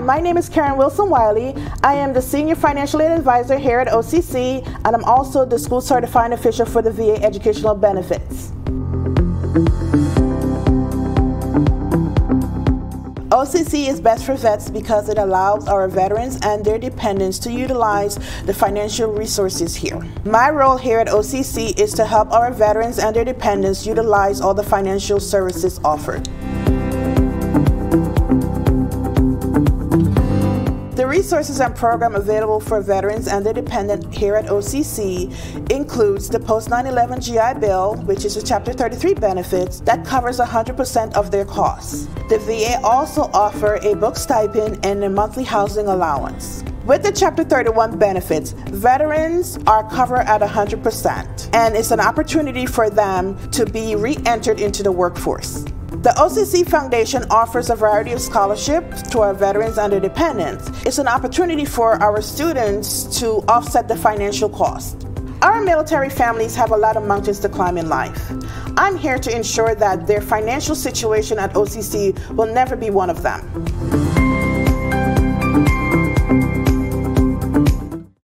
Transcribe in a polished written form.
My name is Karen Wilson Wiley. I am the Senior Financial Aid Advisor here at OCC, and I'm also the School Certifying Official for the VA Educational Benefits. OCC is best for vets because it allows our veterans and their dependents to utilize the financial resources here. My role here at OCC is to help our veterans and their dependents utilize all the financial services offered. The resources and program available for veterans and their dependent here at OCC includes the Post 9/11 GI Bill, which is a Chapter 33 benefits that covers 100% of their costs. The VA also offers a book stipend and a monthly housing allowance. With the Chapter 31 benefits, veterans are covered at 100%, and it's an opportunity for them to be re-entered into the workforce. The OCC Foundation offers a variety of scholarships to our veterans and their dependents. It's an opportunity for our students to offset the financial cost. Our military families have a lot of mountains to climb in life. I'm here to ensure that their financial situation at OCC will never be one of them.